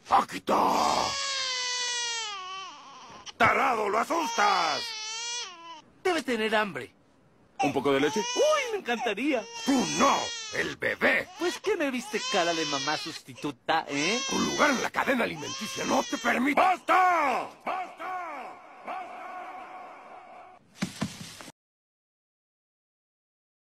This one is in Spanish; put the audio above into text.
¡Akita! ¡Tarado, lo asustas! Debe tener hambre. ¿Un poco de leche? ¡Uy, me encantaría! ¡Tú no! ¡El bebé! Pues, ¿qué me viste cara de mamá sustituta, eh? Tu lugar en la cadena alimenticia no te permite... ¡Basta!